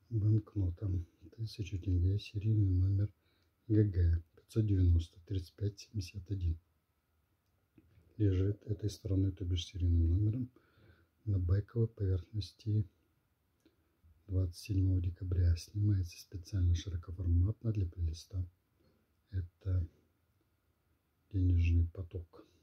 банкнота 1000 тенге, серийный номер ГГ 590 35 71. Лежит этой стороной, то бишь серийным номером, на бэковой поверхности 27 декабря. Снимается специально широкоформатно для плейлиста. Это денежный поток.